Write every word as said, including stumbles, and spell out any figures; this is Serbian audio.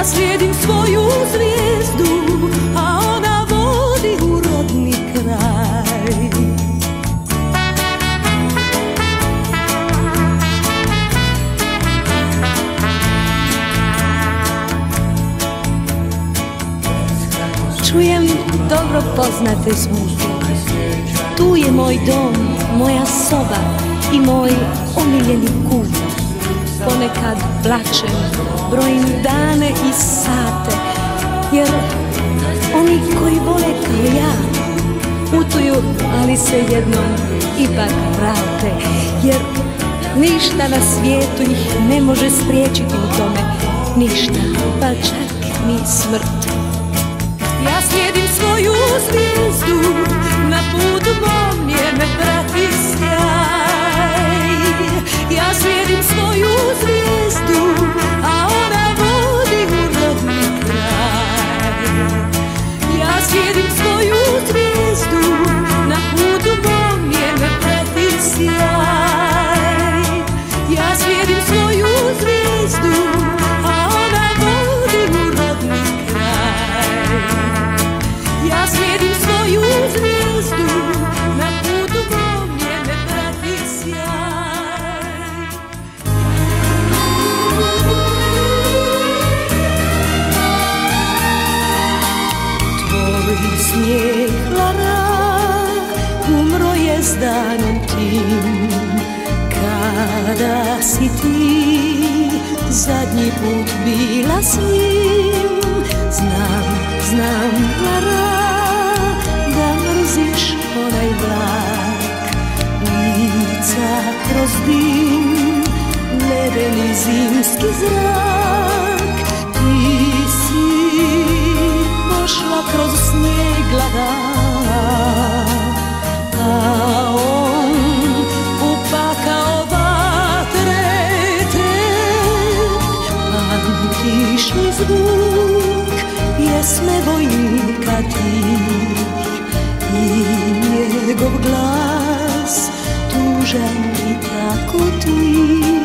Ja slijedim svoju zvijezdu, a ona vodi u rodni kraj. Čujem dobro poznate zvuke. Tu je moj dom, moja soba i moj omiljeni kut. Ponekad plačem, brojim dane i sate, jer oni koji vole kao ja putuju, ali se jednom ipak vrate, jer ništa na svijetu ih ne može spriječiti u tome, ništa, pa čak ni smrt. Ja slijedim svoju zvijezdu, na putu mom je me prati sjaj. Ja slijedim svoju zvijezdu, a ona vodi u rodni kraj. Ja slijedim svoju zvijezdu, na putu mom je me prati sjaj. Ja slijedim svoju zvijezdu, a ona vodi u rodni kraj. Ja slijedim svoju zvijezdu, na putu mom je me prati sjaj. Tvoj smijeh, Lara, umro je s danom tim. Kada si ti zadnji put bila s njim, znam, znam, Lara, da mrziš onaj vlak, lica kroz dim, ledeni zimski zrak. Ti si pošla kroz snijeg lagana, a on upakao vatre trep. Pamtiš li zvuk pjesme vojnika tih i njegov glas tužan i tako tih?